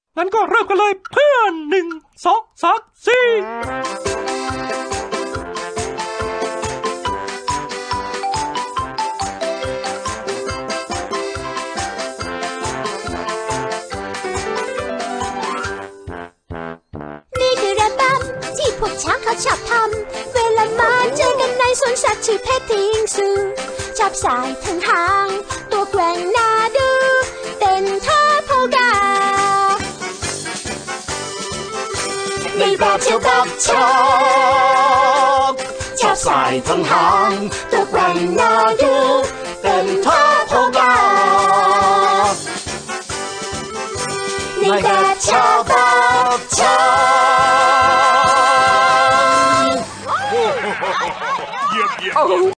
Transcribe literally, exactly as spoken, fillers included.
งั้นก็เริ่มกันเลยเพื่อนหนึ่งสองสามสี่นี่คือระบำที่พวกช้างเขาชอบทำเวลามาเจอกันในสวนสัตว์ชื่อเพชรทิงซูชอบสายทั้งหางตัวแกว่งหน้าดูเต้นท่าโพกาในแบบเที่ยวกับชอบชอบสายทั้งหางตัวแกว่งหน้าดูเต้นท่าโพกาในแบบชอบกับชอบ